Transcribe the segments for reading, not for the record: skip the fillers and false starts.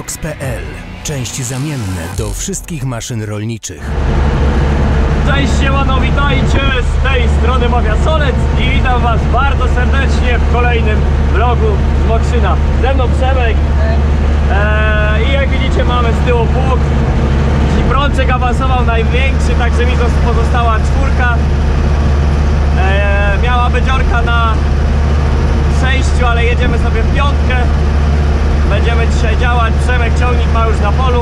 Agrobox.pl. Części zamienne do wszystkich maszyn rolniczych. Cześć, siemano, witajcie, z tej strony Mafia Solec i witam was bardzo serdecznie w kolejnym vlogu z Mokrzyna. Ze mną Przemek i jak widzicie mamy z tyłu pług. Prączek awansował największy, także mi pozostała czwórka. Miała być orka na 6, ale jedziemy sobie w piątkę. Będziemy dzisiaj działać. Przemek ciągnik ma już na polu.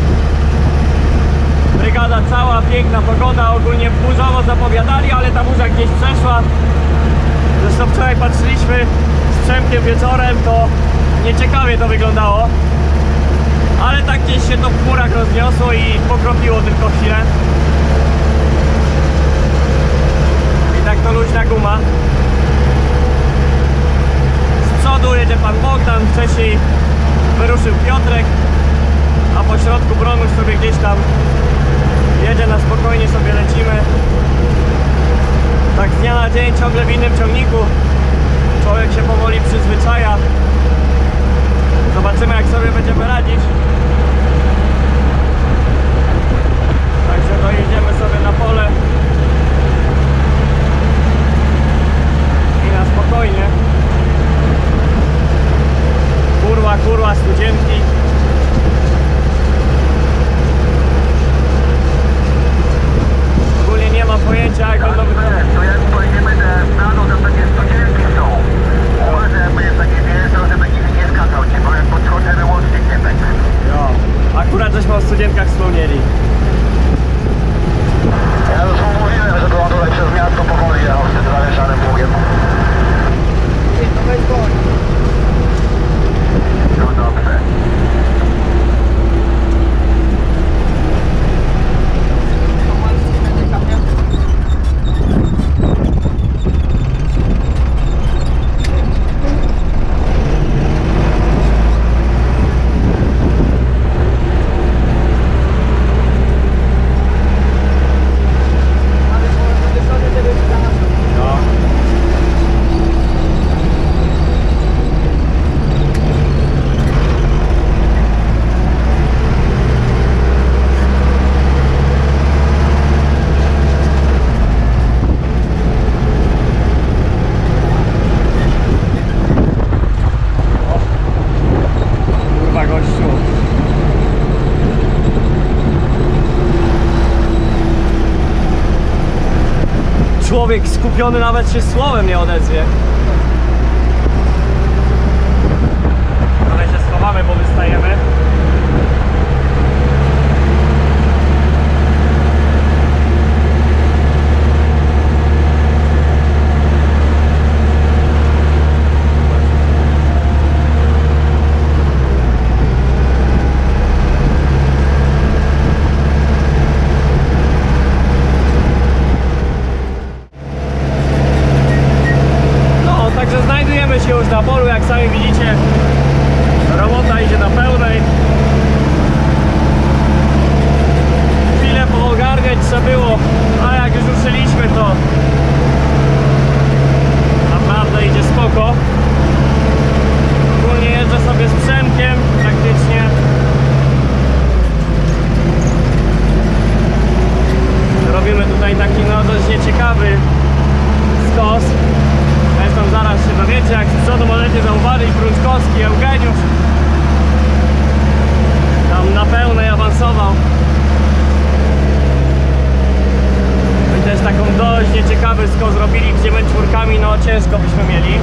Brygada cała, piękna pogoda, ogólnie burzowo zapowiadali, ale ta burza gdzieś przeszła. Zresztą wczoraj patrzyliśmy z Przemkiem wieczorem, to nieciekawie to wyglądało. Ale tak gdzieś się to w chmurach rozniosło i pokropiło tylko chwilę. I tak to luźna guma. Z przodu jedzie pan Bogdan, wcześniej wyruszył Piotrek, a po środku Bronuś sobie gdzieś tam jedzie, na spokojnie sobie lecimy. Tak z dnia na dzień, ciągle w innym ciągniku. Człowiek się powoli przyzwyczaja. Zobaczymy, jak sobie będziemy radzić. Także dojedziemy sobie na pole i na spokojnie. Kurwa, studzienki. Ogólnie nie mam pojęcia, jak będą wyglądać. To jak pojedziemy na dół, to takie studzienki są. Uważaj, jak będziesz taki wjeżdżał, żeby nikt nie skakał ci, bo jak podskoczę, łącznik nie będzie. Jo, akurat żeśmy o studzienkach wspomnieli. Ja już mu mówiłem, żeby on tutaj przez miasto powoli jechał z tym zawieszanym pługiem. No dobrze. Człowiek skupiony nawet się słowem nie odezwie. Ale się schowamy, bo wystajemy. Znajdujemy się już na polu, jak sami widzicie, robota idzie na pełnej. Chwilę poogarniać trzeba było, a jak już ruszyliśmy, to naprawdę idzie spoko. Ogólnie jeżdżę sobie z Przemkiem praktycznie. Robimy tutaj taki dość nieciekawy skos. Zresztą zaraz się dowiecie, jak z przodu możecie zauważyć, Brunczkowski, Eugeniusz tam na pełnej awansował. I też taką dość nieciekawy skos zrobili, gdzie my czwórkami no ciężko byśmy mieli.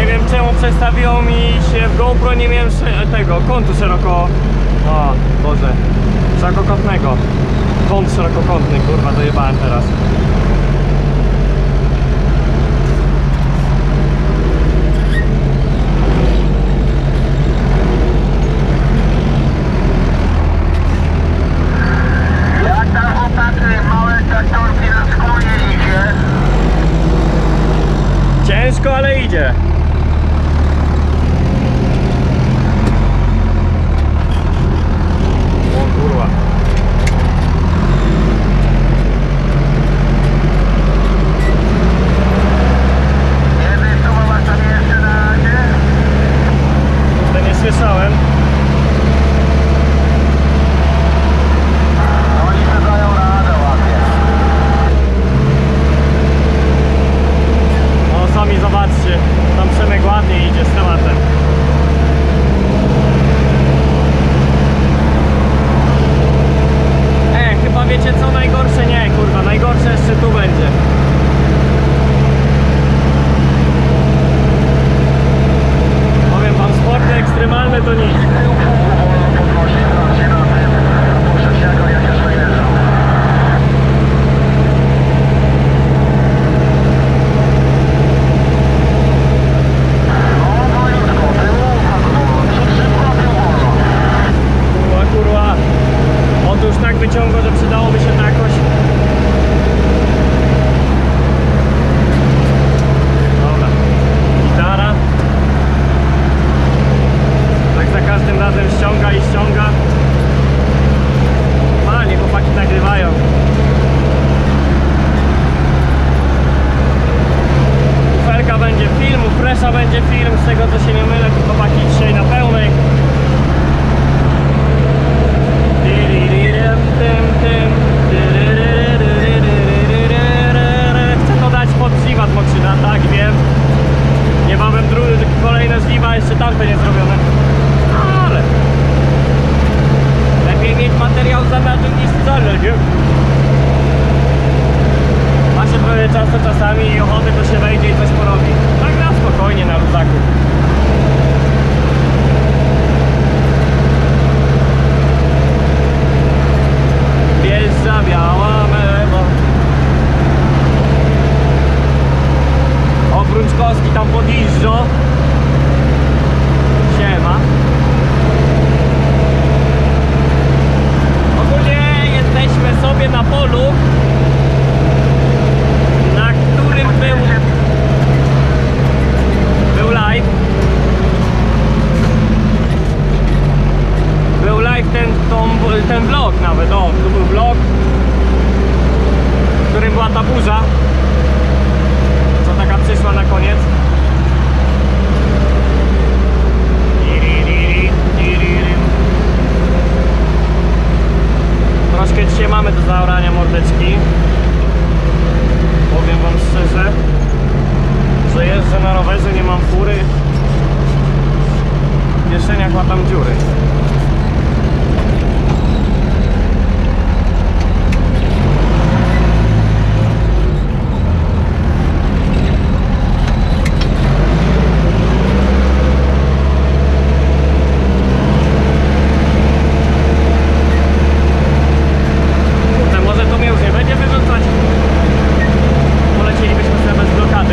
wiem czemu przestawiło mi się w GoPro, nie miałem tego kątu szeroko... O Boże, szerokokątnego. Kąt szerokokątny, kurwa, dojebałem teraz. Jak tam chłopaki, małe traktorki na skłonie idzie? Ciężko, ale idzie. O kurwa. Nie wysuwałaś sobie jeszcze na razie? To nie słyszałem. Oni się dają radę ładnie. No sami zobaczcie, tam Przemek ładnie idzie z tematem. Chyba wiecie co najgorsze? Nie, kurwa, najgorsze jeszcze tu będzie. Powiem wam, sporty ekstremalne to nic. Podnosi się na tym, puszczę się go jak już wyjeżdżam. No wojutko, było wolno, szybko wolno. Kurwa, kurwa. Otóż tak wyciąga, że przydałoby się to jakoś... Dobra. Gitara. Tak za każdym razem ściąga i ściąga. Fajnie, chłopaki nagrywają. Uferka będzie film, Fresha będzie film, z tego co się nie mylę, to chłopaki dzisiaj na pełnej. Chcę to dać pod Ziva z Mokrzyna, tak wiem. Niebawem kolejne Ziva, jeszcze tamte nie zrobione. Ale lepiej mieć materiał za nadzór niż wcale, nie? Ma się trochę czasu czasami i ochoty, to się wejdzie i coś porobi. Tak na spokojnie, na luzaku. Wjeżdża biała mewa. O, Brunczkowski tam podjeżdża. Siema. Ogólnie jesteśmy sobie na polu, na którym był live. Był live ten vlog nawet, o, tu był vlog, w którym była ta burza, co taka przyszła na koniec. Troszkę dzisiaj mamy do zaorania mordeczki. Powiem wam szczerze, że jeżdżę na rowerze, nie mam fury. W kieszeniach łatam dziury. Może to mnie już nie będzie wyrzucać. Polecielibyśmy sobie bez blokady.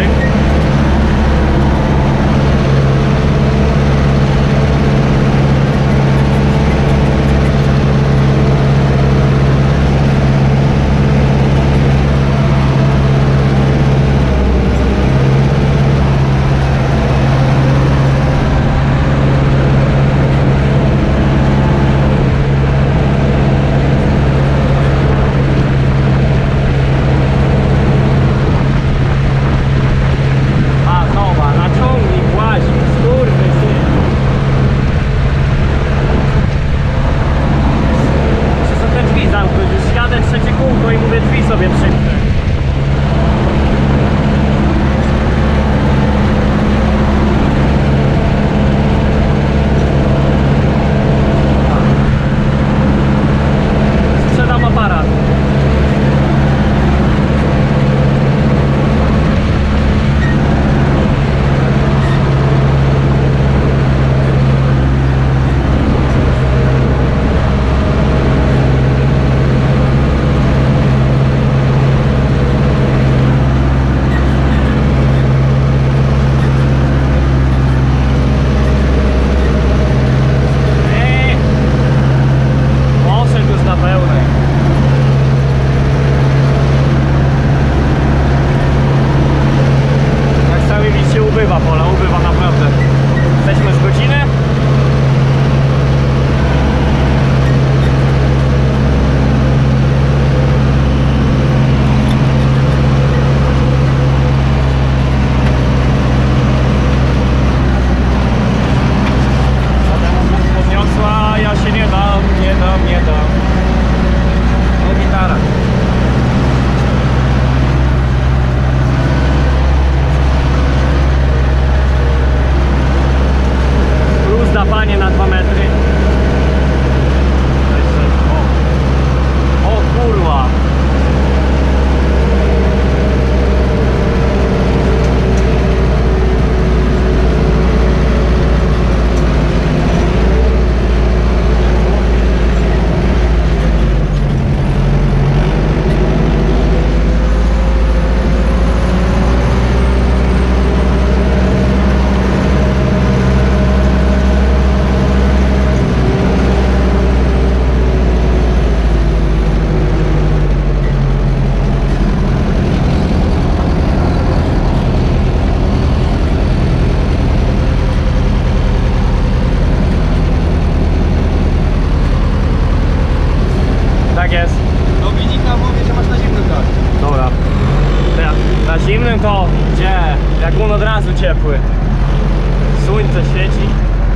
to, gdzie? Jak on od razu ciepły. Słońce świeci.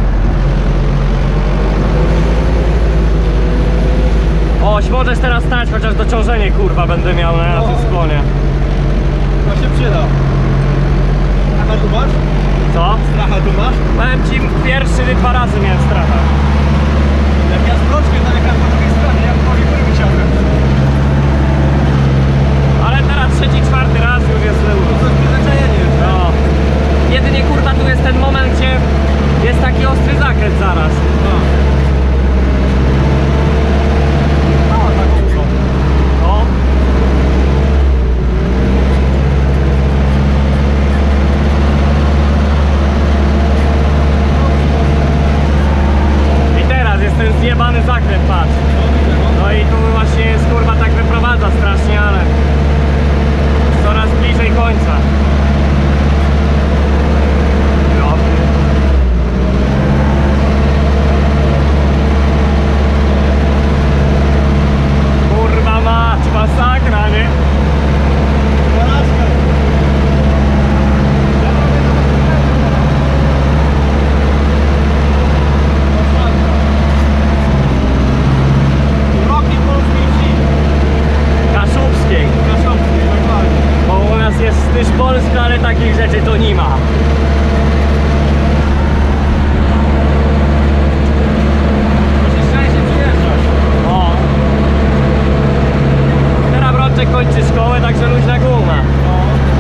Oś, możesz teraz stać, chociaż dociążenie kurwa będę miał na tym skłonie. To się przyda. Stracha tu masz? Co? Stracha tu masz? Powiem ci, pierwszy 2 razy miałem strata. Jak ja z mroczkiem nalegam po drugiej stronie, jak po góry wysiadłem. Ale teraz 3., 4. raz już jest To jest przyzwyczajenie. no. Jedynie kurwa tu jest ten moment, gdzie jest taki ostry zakręt zaraz. No. No, tak muszą. No. I teraz jest ten zjebany zakręt, patrz. No i tu właśnie jest kurwa tak wyprowadza strasznie, ale coraz bliżej końca. Ja. Kurwa mać, masakra, nie? Porażka. Roki polskiej wsi. Kaszubskiej. Kaszubskiej, dokładnie. Bo u nas jest też Polska, ale takich rzeczy to nie ma. Musisz częściej przyjeżdżać. O. Teraz Wroczek kończy szkołę, także luźna guma. No.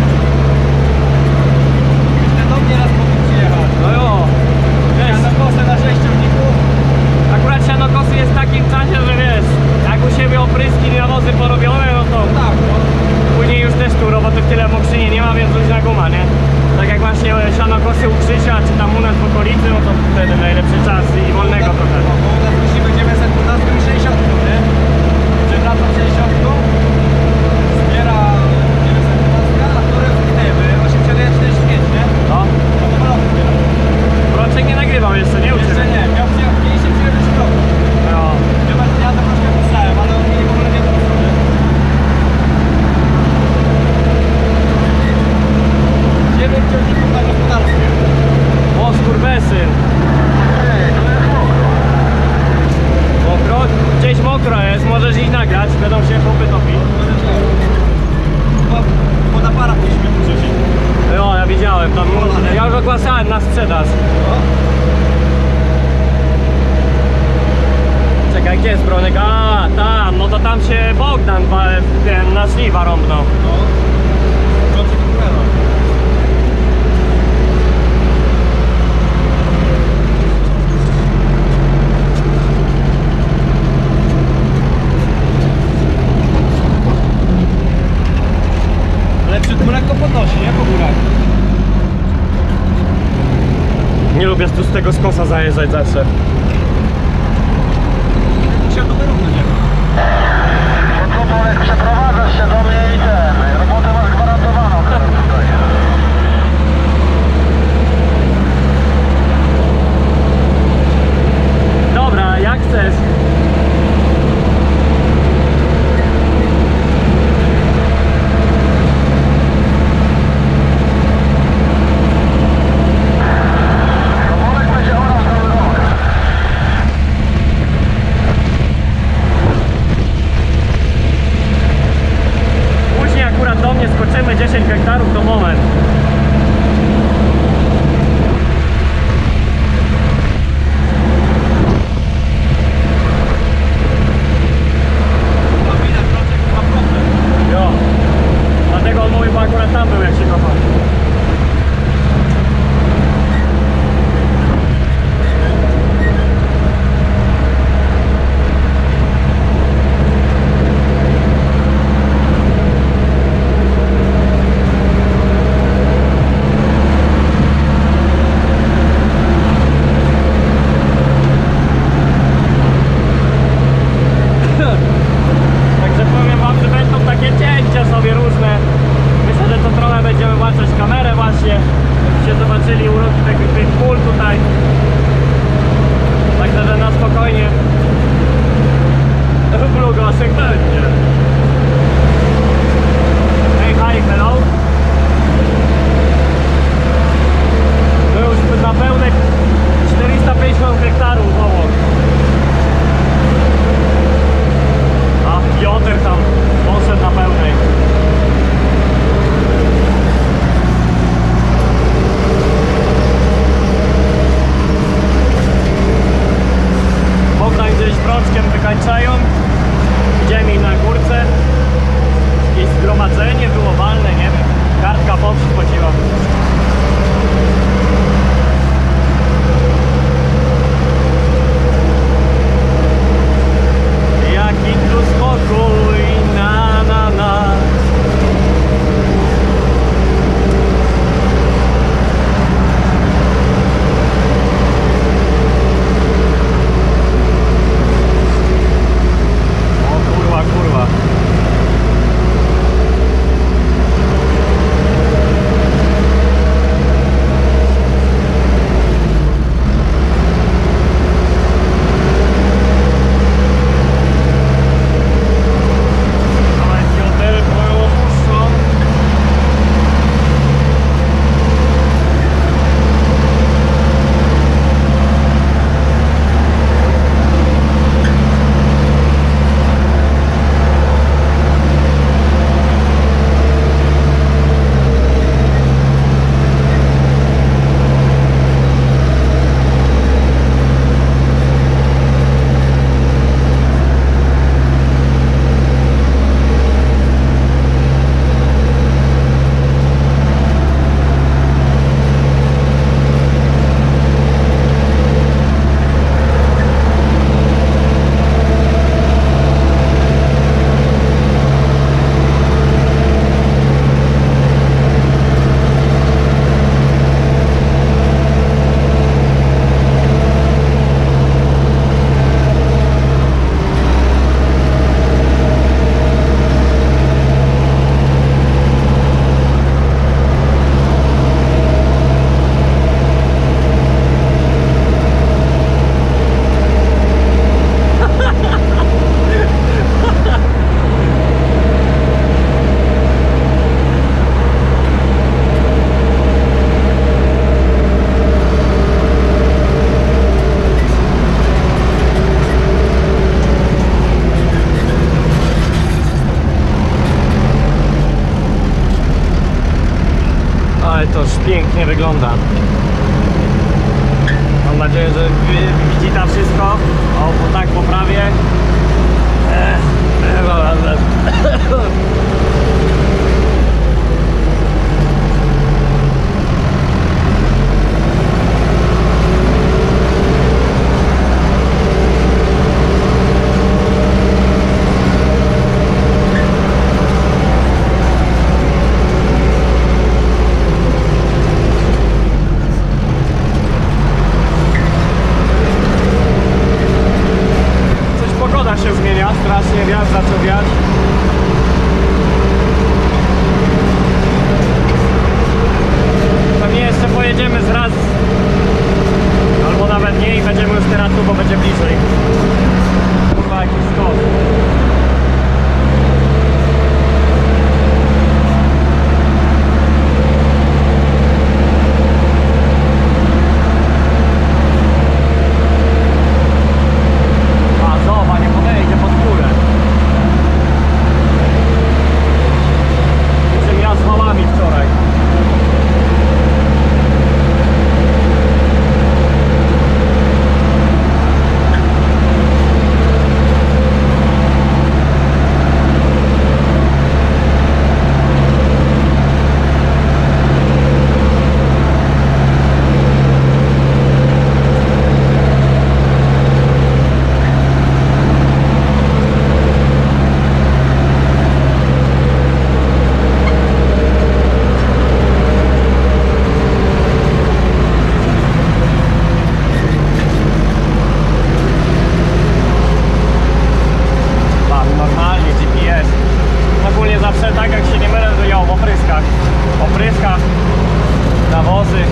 Myślę, do mnie raz powinien przyjechać. No jo. Ja Wiesz, na kosę na 6 ciągników. akurat sianokosy jest w takim czasie, że wiesz, jak u siebie opryski i nawozy porobione, no to Tak, no. później już też tu roboty w tyle w Mokrzynie nie ma, więc luźna guma, nie? Tak jak właśnie sianokosy u Krzysia, czy tam u nas w okolicy, no to wtedy najlepszy czas i wolnego trochę. No, bo u nas musimy 912 i 60, nie? Przewracam 60, zbiera 912, a które wkniemy 81, 45, nie? No, No to wolno zbiera. Wroczek nie nagrywał jeszcze, nie uczył. Jeszcze nie, miał przyjechać 50 roku. No. Ja to troszkę pisałem, ale on mnie w ogóle nie to nie? 9 ciągników na gospodarstwie. O, skurwesyn. Mokro? Gdzieś mokro jest, możesz iść nagrać, będą się chłopy topić. Pod aparat musimy wrzucić. No, ja widziałem, tam, ja już ogłaszałem na sprzedaż. Czekaj, gdzie jest Bronek? A, tam, no to tam się Bogdan, ten na śliwa rąbnął. No. Dobrze to pokazał. Ale przy tym lekko podnosi, nie? Po górach. Nie lubię tu z tego skosa zajeżdżać zawsze. Musiał to wyrównać. To Bolek, przeprowadzasz się do mnie i robotę masz gwarantowaną teraz tutaj. Dobra, jak chcesz. To Bolek będzie orał cały rok. pięknie wygląda. Mam nadzieję, że widzi to wszystko. O, bo tak poprawię. Się zmienia, strasznie wiatr zaczął wiać. Pewnie jeszcze pojedziemy z raz albo nawet nie i będziemy już teraz tu, bo będzie bliżej. Kurwa, jakiś skok. Nawozy.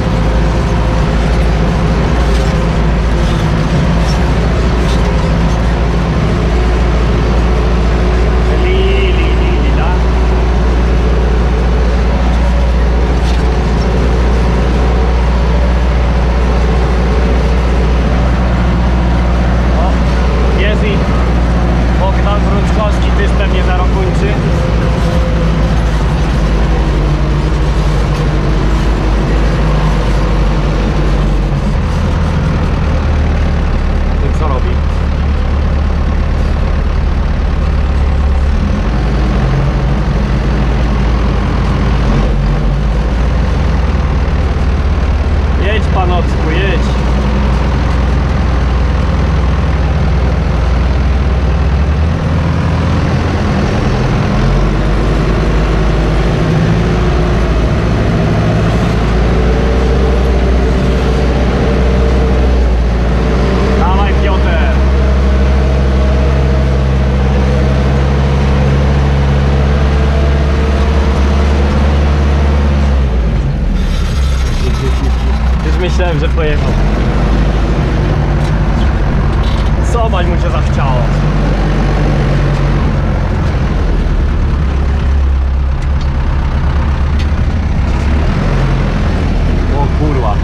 Jest i Bogdan Wróczkowski też pewnie za rok kończy. Co robi? Jedź, Panocku, jedź. Myślałem, że pojechał. Zobacz, mu się zachciało. O kurwa.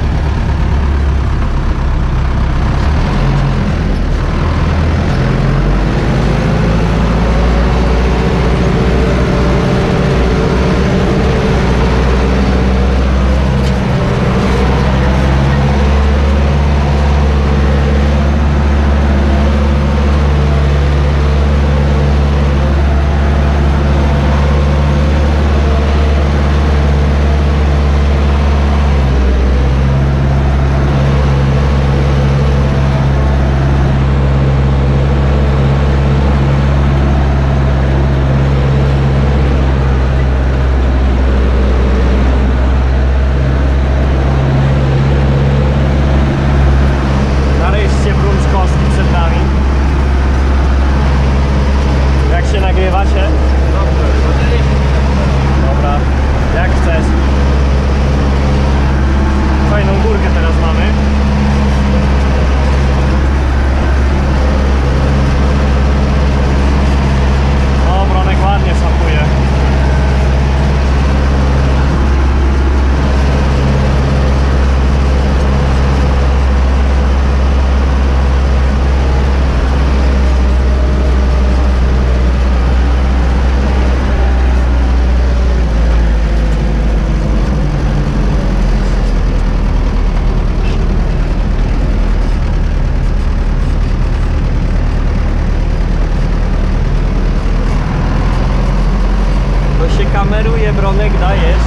Bronek, dajesz.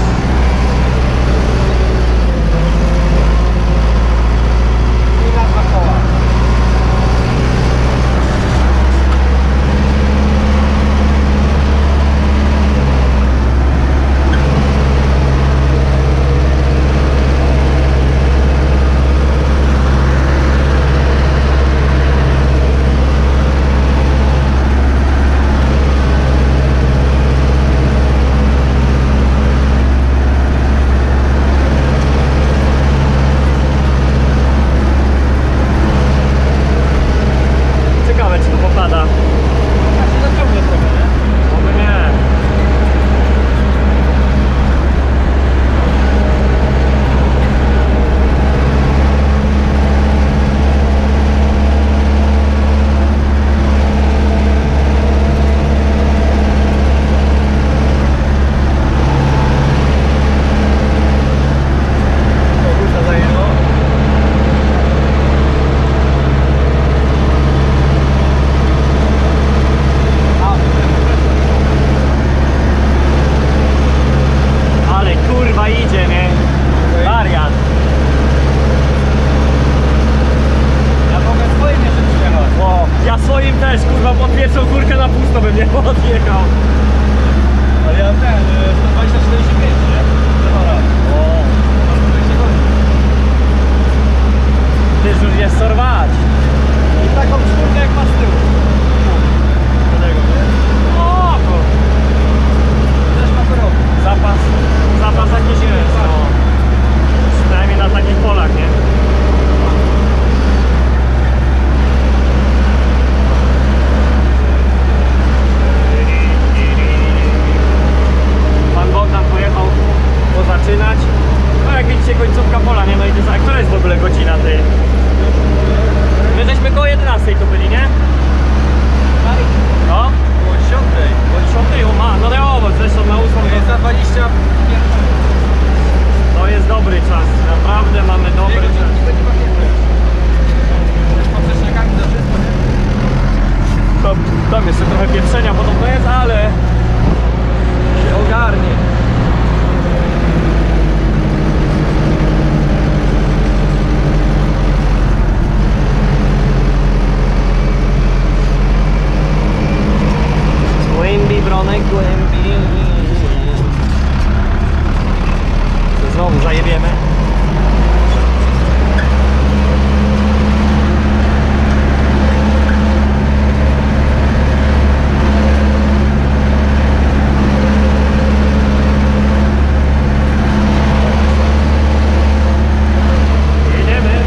I na 2 koła. Ciekawe, czy to popada. Ja się zaciągnę trochę, nie? Oby nie. Kurta zajęło. Ale kurwa idzie, nie? Wariat. Ja mogę swoim jeszcze przyjechać. O, ja swoim też, kurwa, pod pierwszą górkę na pusto bym nie podjechał. Ale ja ten, 120-45, nie? Dobra. O, tyż już jest sorwać. I taką czwórkę jak ma z tyłu. Do tego, nie? O, Też ma to robić. zapas jakiś jest, no. Przynajmniej na takich polach, nie? Pan Bogdan pojechał pozaczynać. No jak widzicie, końcówka pola, nie? No i to za... Która jest w ogóle godzina, ty? My żeśmy koło 11 tu byli, nie? No? Było 10. Bo 10 o ma, no dałowo, zresztą na 8 To jest za 20. to jest dobry czas, naprawdę mamy dobry czas. Będzie pakiety. Też poprzecznikami za wszystko, nie? Tam jeszcze trochę pieprzenia podobno jest, ale się ogarnie. Głębi, Bronek, głębi. To znowu zajebiemy. Jedziemy.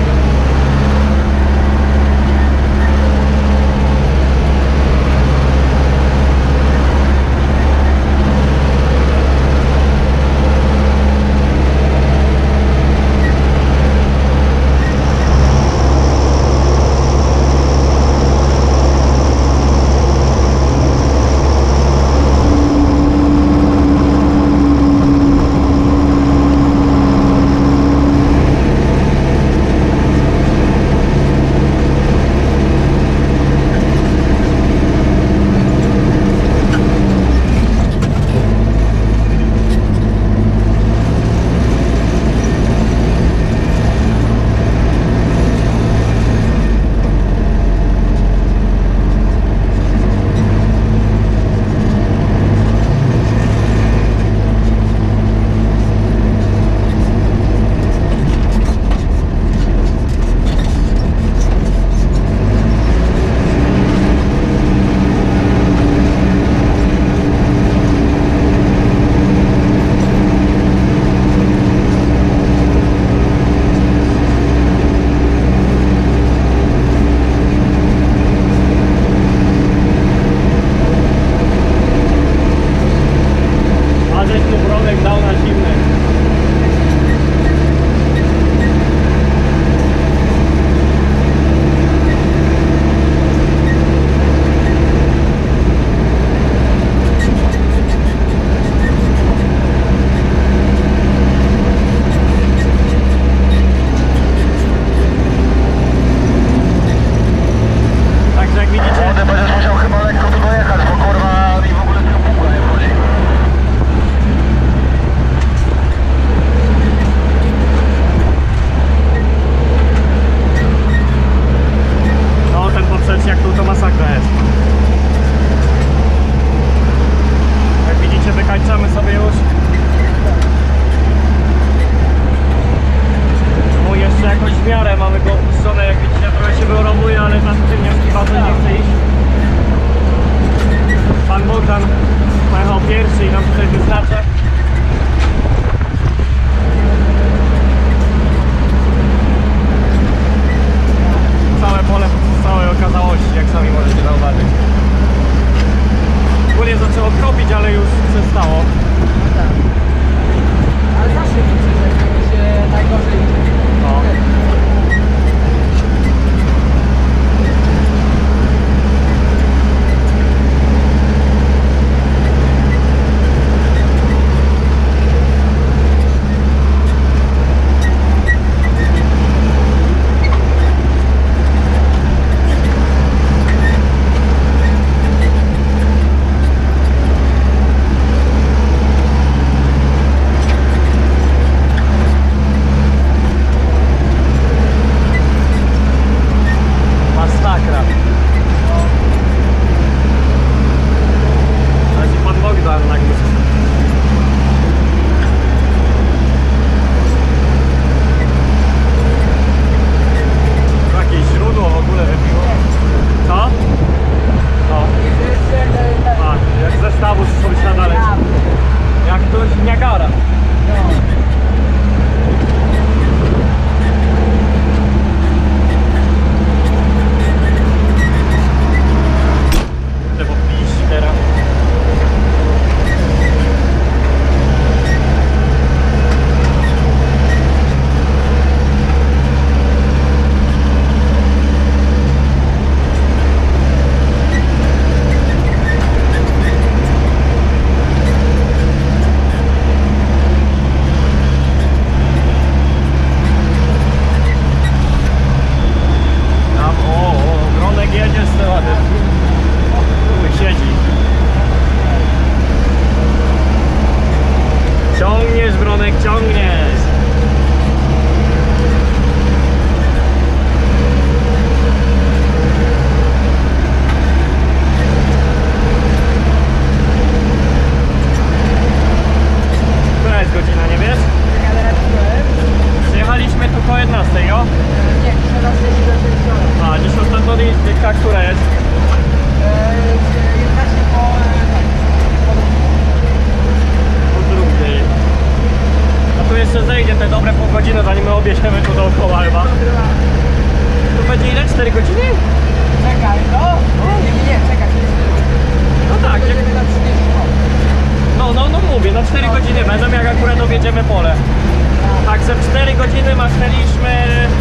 zejdzie te dobre pół godziny, zanim my objedziemy tu dookoła chyba. To będzie ile? 4 godziny? Czekaj, no. Nie, czekaj. No tak, jak... Jedziemy na 30. No mówię, no 4 godziny będą, jak akurat dowiedziemy pole. Także 4 godziny machnęliśmy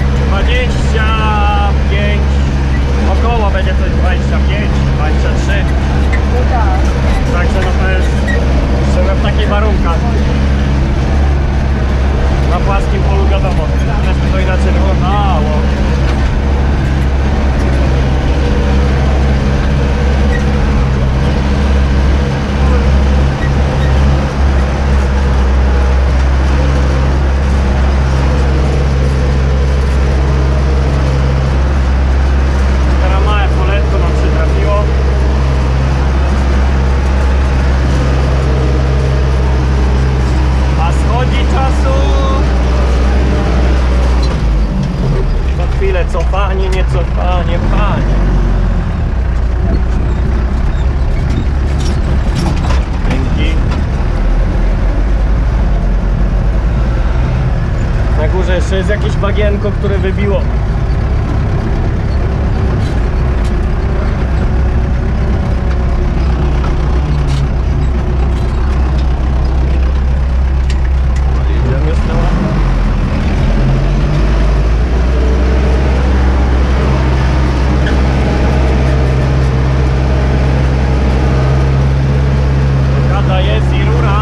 25, około będzie coś 25, 23. No tak. Także no to jest jeszcze w takich warunkach. Na płaskim polu wiadomo, zresztą to inaczej wyglądało. Teraz małe poletko nam się trafiło. A schodzi czasu. Za chwilę cofanie, nie cofanie, panie. Dzięki. Na górze jeszcze jest jakieś bagienko, które wybiło. Jedziemy z tyłu. Blokada jest i rura.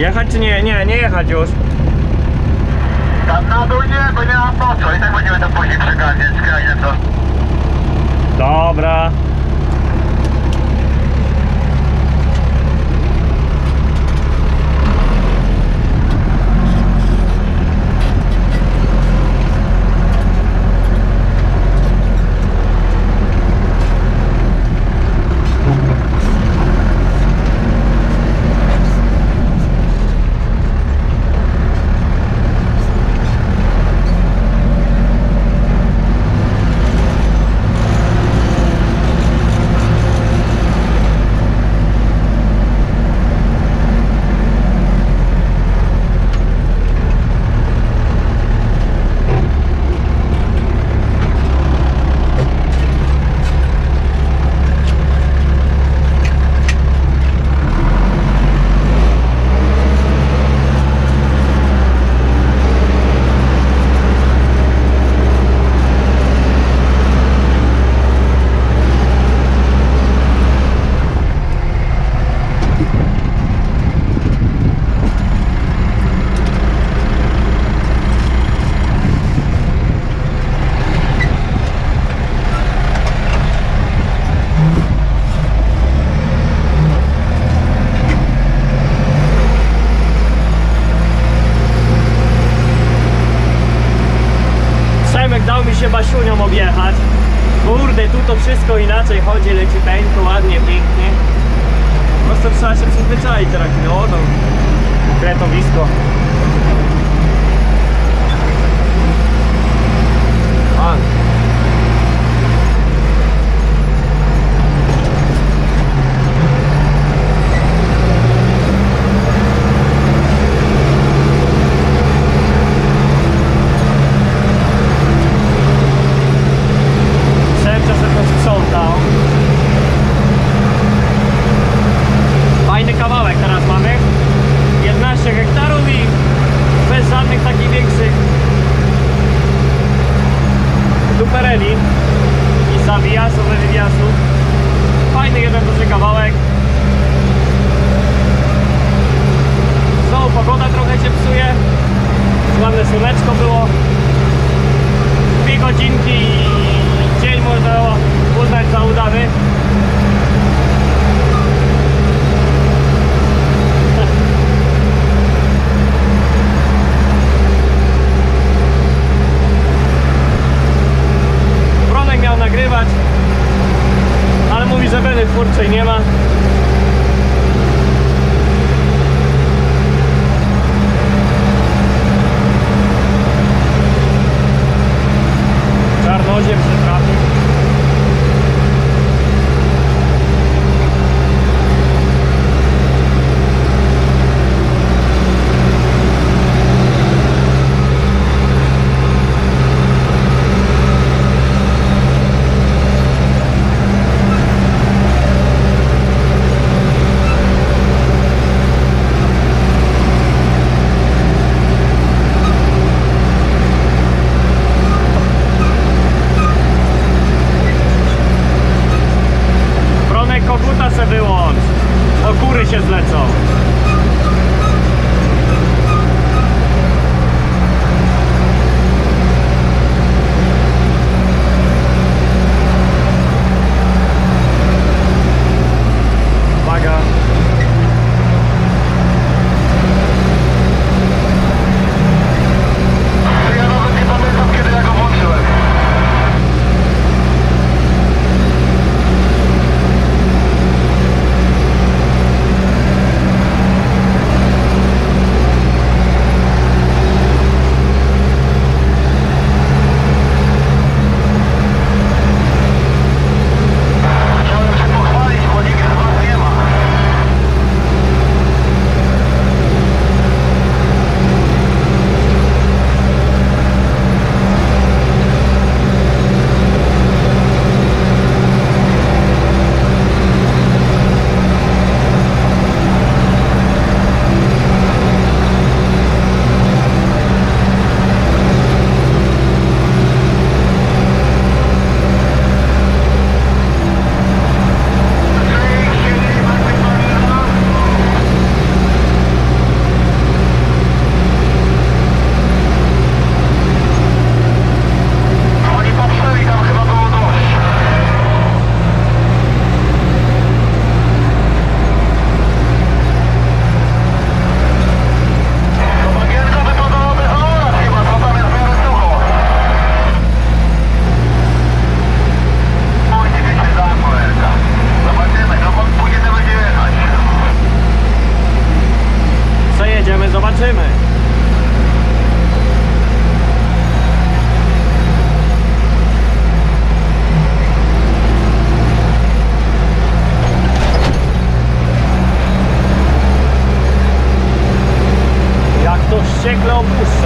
Jechać czy nie? Nie jechać już. Tam na dół nie, bo nie ma po co. I tak będziemy to później przegadzić, skrajnie to. Dobra. Dał mi się Basiunią objechać. Kurde, tu to wszystko inaczej chodzi, leciuteńko, ładnie, pięknie. Po prostu trzeba się przyzwyczaić teraz. No, to kretowisko. Fajny kawałek teraz mamy. 15 hektarów i Zobaczymy. Jak to wściekle opuszcza.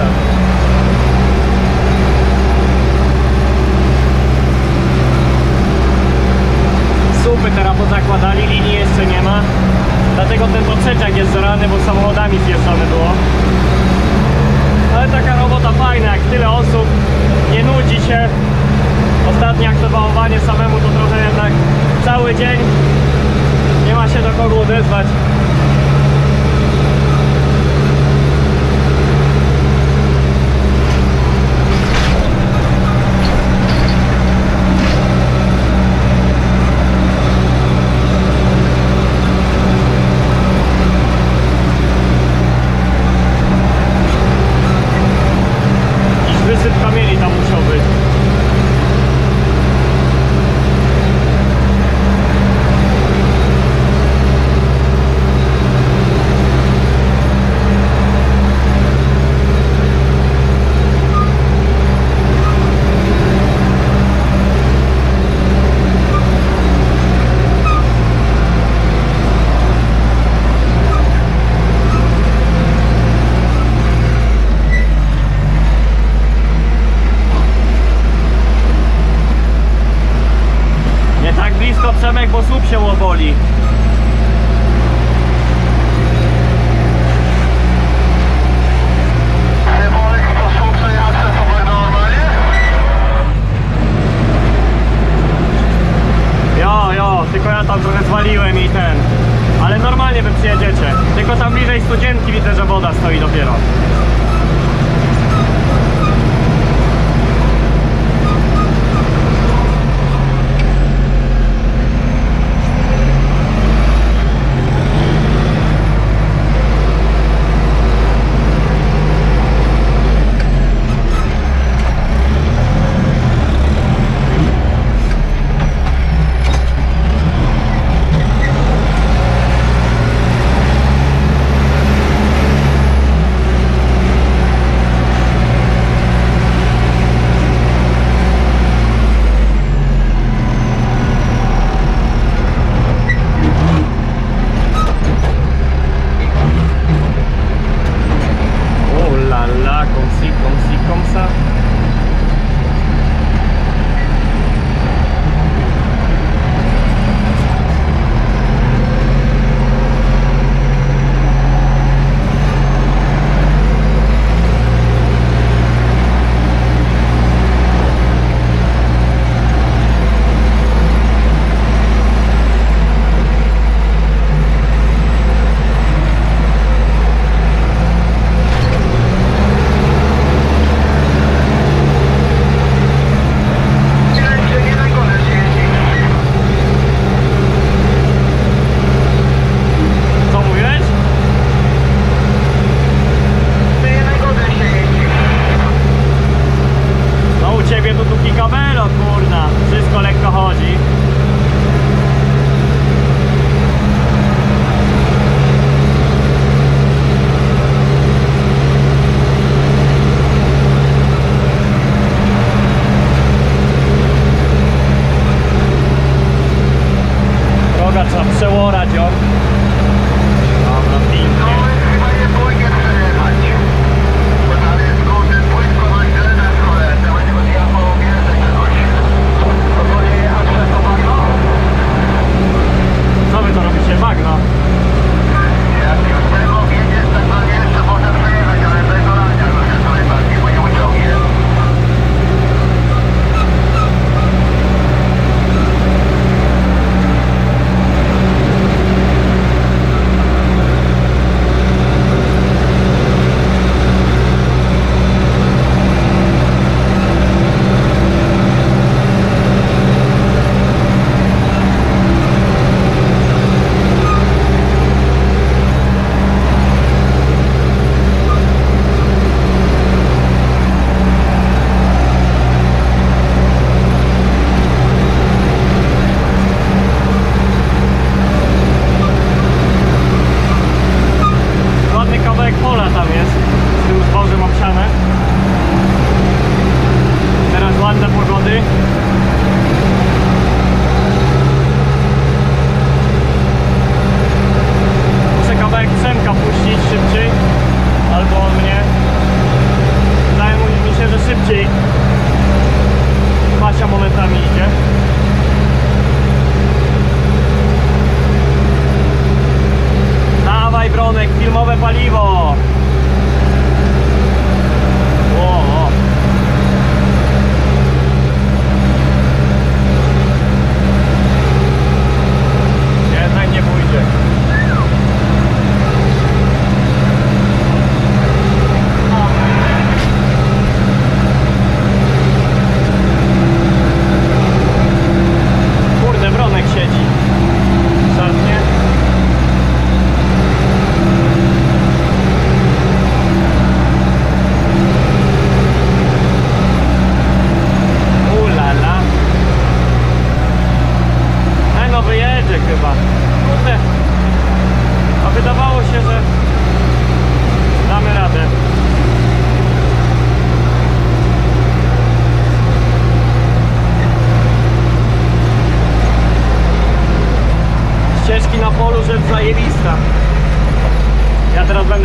Słupy teraz pozakładali, linii jeszcze nie ma. Dlatego ten poprzeczek jest zorany, bo samochodami zjeżdżone było. Ale taka robota fajna, jak tyle osób, nie nudzi się. Ostatnie aktywowanie samemu to trochę jednak cały dzień. Nie ma się do kogo odezwać. Wysyp kamieni tam musiał być. Przemek, bo słup się łoboli. Jo, tylko ja tam trochę zwaliłem i ten. Ale normalnie wy przyjedziecie. Tylko tam bliżej studzienki widzę, że woda stoi dopiero.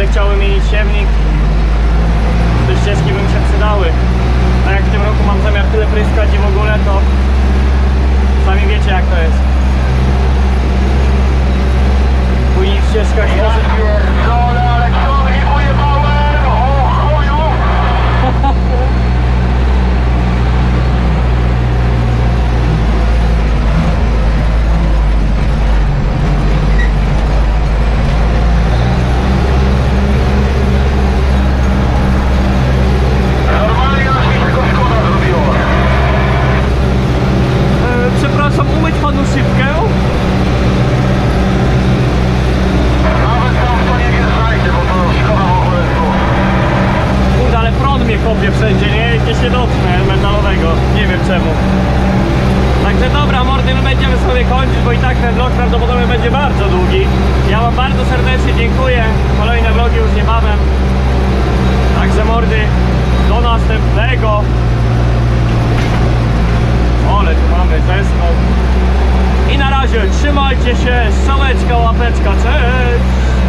Będę chciał wymienić siewnik. Te ścieżki by mi się przydały. Tak jak w tym roku mam zamiar tyle pryskać i w ogóle, to sami wiecie jak to jest. Później w ścieżkach może... Pierdolę, ale kto mi pojebałem? O chuju! Normalnie aż mi tego szkoda zrobiło. Przepraszam, umyć panu szybkę? Nawet tam w to nie wjeżdżajcie, bo to szkoda w ogóle tu. Kurde, ale prąd mnie kopie wszędzie, nie? Jakieś się dotknę metalowego, nie wiem czemu. Także dobra, mordy, my będziemy sobie kończyć, bo i tak ten vlog prawdopodobnie będzie bardzo długi. Ja wam bardzo serdecznie dziękuję, kolejne vlogi już niebawem. Także mordy, do następnego. Ole, tu mamy zeskok. I na razie, trzymajcie się, strzałeczka, łapeczka, cześć!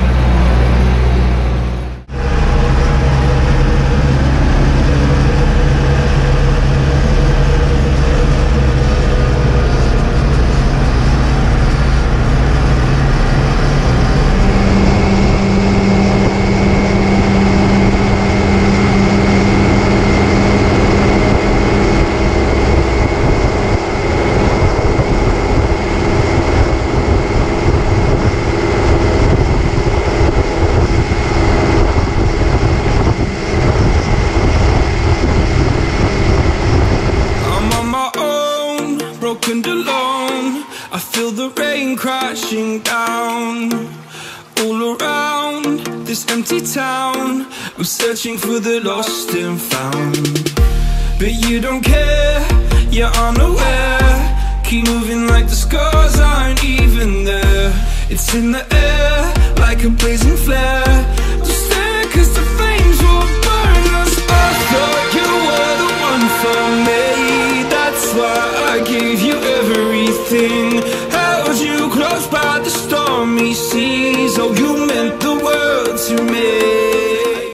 And alone, I feel the rain crashing down all around this empty town. I'm searching for the lost and found, but you don't care, you're unaware. Keep moving like the scars aren't even there. It's in the air like a blazing flare.